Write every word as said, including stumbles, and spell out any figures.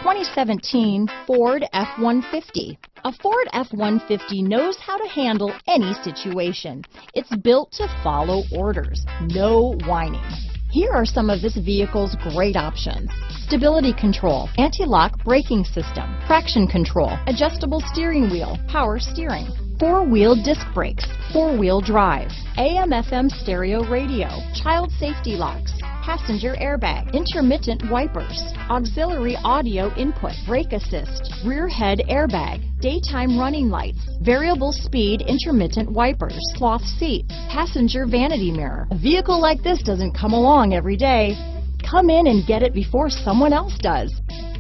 twenty seventeen Ford F one fifty. A Ford F one fifty knows how to handle any situation. It's built to follow orders, no whining. Here are some of this vehicle's great options: stability control, anti-lock braking system, traction control, adjustable steering wheel, power steering, four-wheel disc brakes, four-wheel drive, A M F M stereo radio, child safety locks, passenger airbag, intermittent wipers, auxiliary audio input, brake assist, rear head airbag, daytime running lights, variable speed intermittent wipers, cloth seats, passenger vanity mirror. A vehicle like this doesn't come along every day. Come in and get it before someone else does.